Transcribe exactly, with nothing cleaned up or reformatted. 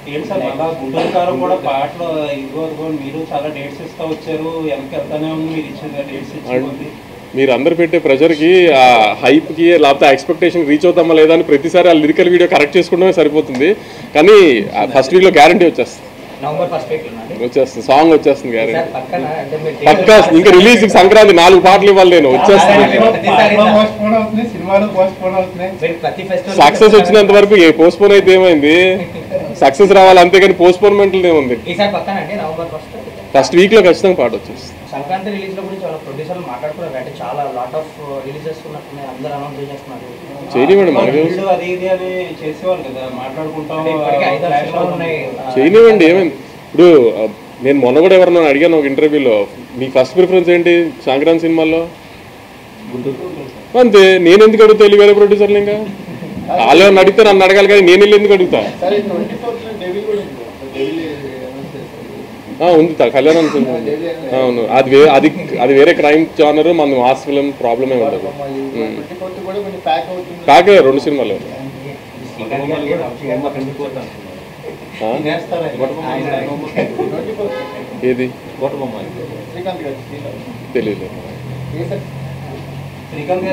ఏంటి సార్ మళ్ళా గుంటూరు కారం కూడా పాటలు ఇదిగో ఇదిగో మీరు చాలా డేట్స్ ఇస్తూ వచ్చారు, వెనక్కి వెళ్తానే ఉంది, మీరు ఇచ్చిన డేట్స్ ఇచ్చింది. మీరు అందరు పెట్టే ప్రెషర్కి ఆ హైప్కి లేకపోతే ఎక్స్పెక్టేషన్ రీచ్ అవుతామా లేదా అని ప్రతిసారి ఆ లిరికల్ వీడియో కరెక్ట్ చేసుకోవడమే సరిపోతుంది. కానీ ఫస్ట్ వీక్లో గ్యారంటీ వచ్చేస్తుంది, వచ్చేస్తుంది సాంగ్ వచ్చేస్తుంది గ్యారంటీ పక్కా. ఇంకా రిలీజ్ సంక్రాంతి నాలుగు పాటలు ఇవ్వాలి నేను, వచ్చేస్తుంది. సక్సెస్ వచ్చినంత వరకు ఏ పోస్ట్పోన్ అయితే ఏమైంది, సక్సెస్ రావాలి అంతేగాని పోస్ట్పోన్మెంట్లు ఏముంది. ఫస్ట్ వీక్ లో ఖచ్చితంగా పాట వచ్చేస్తుంది. సంక్రాంతి రిలీజ్ లో గురించి వాళ్ళ ప్రొడ్యూసర్లు మాట్లాడుకున్నారు అంటే చాలా లాట్ ఆఫ్ రిలీజెస్ ఉన్నట్టున్నాయి, అందరూ అనౌన్స్ చేస్తున్నారు. చేయనివ్వండి, మనకి అది ఇది అని చేసేవాళ్ళు కదా, మాట్లాడుకుంటాం చేయనివ్వండి. ఏమైంది ఇప్పుడు నేను మొన్న కూడా ఎవరన్నా అడిగాను ఒక ఇంటర్వ్యూలో, మీ ఫస్ట్ ప్రిఫరెన్స్ ఏంటి సంక్రాంతి సినిమాల్లో అంతే. నేను ఎందుకు అడుగుతా వెళ్ళి వేరే ప్రొడ్యూసర్లు, ఇంకా వాళ్ళు అడిగితే నన్ను అడగాలి కానీ నేను వెళ్ళి ఎందుకు అడుగుతా. ఉంది కళ్యాణం సినిమా, అవును. అది వే అది అది వేరే క్రైమ్ జానర్, మన మాస్ ఫిలిం ప్రాబ్లమ్ ఏమి ఉండదు. ప్యాక్ రెండు సినిమాలు ఏది తెలియదు.